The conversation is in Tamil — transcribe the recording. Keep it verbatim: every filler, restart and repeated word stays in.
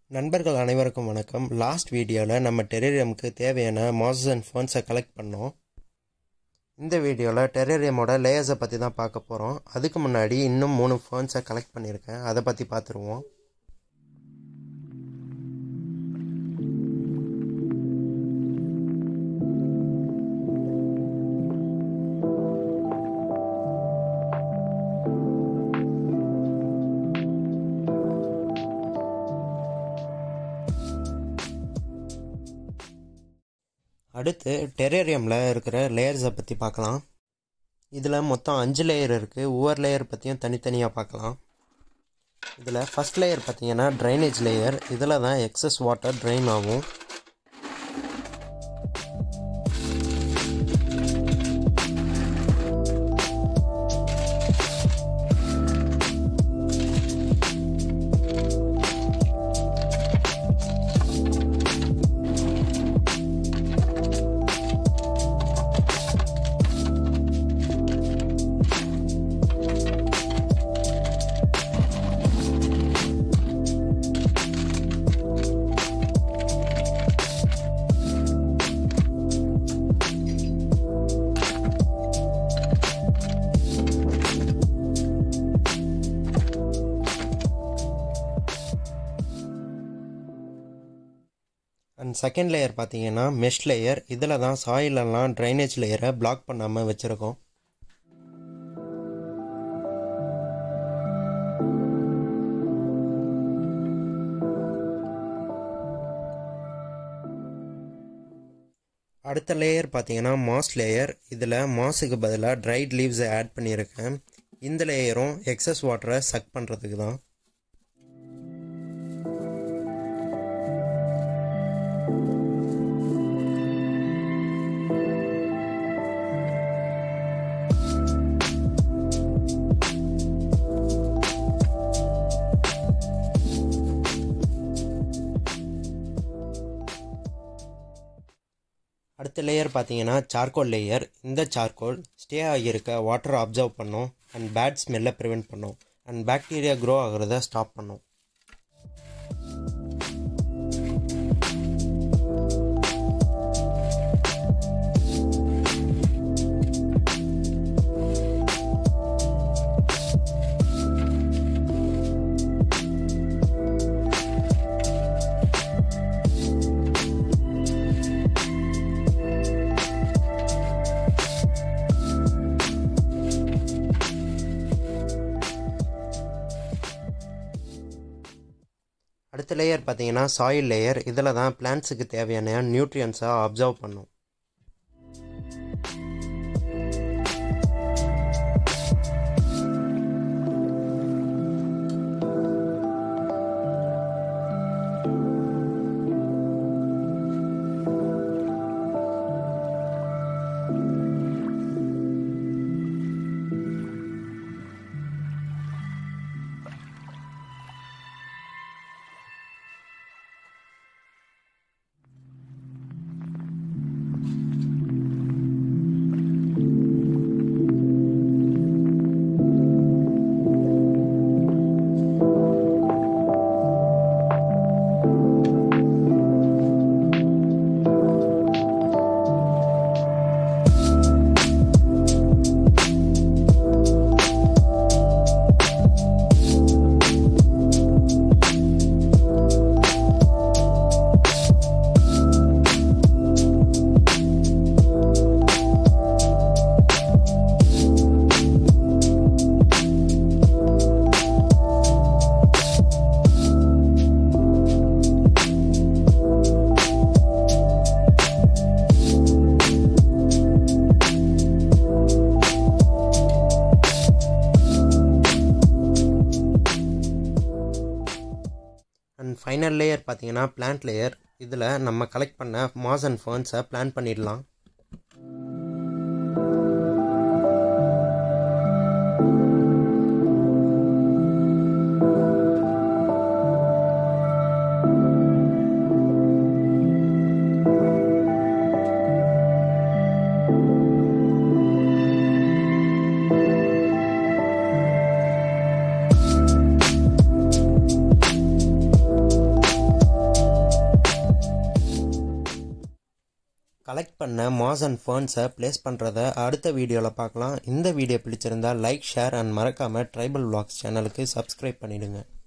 நண்பர்கள் அனைவருக்கும் வணக்கம். லாஸ்ட் வீடியோவில் நம்ம டெரேரியமுக்கு தேவையான மாஸஸ் அண்ட் ஃபர்ன்ஸை கலெக்ட் பண்ணோம். இந்த வீடியோவில் டெரேரியமோட லேயர்ஸை பற்றி தான் பார்க்க போகிறோம். அதுக்கு முன்னாடி இன்னும் மூணு ஃபர்ன்ஸை கலெக்ட் பண்ணியிருக்கேன், அதை பற்றி பார்த்துருவோம். அடுத்து டெரேரியமில் இருக்கிற லேயர்ஸை பற்றி பார்க்கலாம். இதில் மொத்தம் அஞ்சு லேயர் இருக்குது. ஒவ்வொரு லேயர் பற்றியும் தனித்தனியாக பார்க்கலாம். இதில் ஃபஸ்ட் லேயர் பார்த்திங்கன்னா ட்ரைனேஜ் லேயர். இதில் தான் எக்ஸஸ் வாட்டர் ட்ரைன் ஆகும். அண்ட் செகண்ட் லேயர் பார்த்தீங்கன்னா மெஷ் லேயர். இதில் தான் சாயிலெல்லாம் ட்ரைனேஜ் லேயரை பிளாக் பண்ணாமல் வச்சுருக்கோம். அடுத்த லேயர் பார்த்தீங்கன்னா மாஸ் லேயர். இதில் மாஸுக்கு பதிலாக ட்ரைட் லீவ்ஸை ஆட் பண்ணியிருக்கேன். இந்த லேயரும் எக்ஸஸ் வாட்டரை சக் பண்ணுறதுக்கு தான். அடுத்த லேயர் பார்த்தீங்கன்னா சார்கோல் லேயர். இந்த சார்கோல் ஸ்டே ஆகியிருக்க வாட்டரை அப்சர்வ் பண்ணும் அண்ட் பேட் ஸ்மெல்லை ப்ரிவெண்ட் பண்ணும் அண்ட் பாக்டீரியா க்ரோ ஆகிறத ஸ்டாப் பண்ணும். அடுத்த லேயர் பார்த்தீங்கன்னா சாயில் லேயர். இதில் தான் பிளான்ட்ஸுக்கு தேவையான நியூட்ரியன்ஸை அப்சர்வ் பண்ணும். அண்ட் ஃபைனல் லேயர் பார்த்தீங்கன்னா பிளான்ட் லேயர். இதில் நம்ம கலெக்ட் பண்ண மாஸ் அண்ட் ஃபர்ன்ஸை பிளான் பண்ணிடலாம். கலெக்ட் பண்ண மாஸ் அண்ட் ஃபர்ன்ஸை ப்ளேஸ் பண்ணுறத அடுத்த வீடியோவில் பார்க்கலாம். இந்த வீடியோ பிடிச்சிருந்தால் லைக், ஷேர் அண்ட் மறக்காமல் ட்ரைபல் விளாக்ஸ் சேனலுக்கு சப்ஸ்கிரைப் பண்ணிவிடுங்க.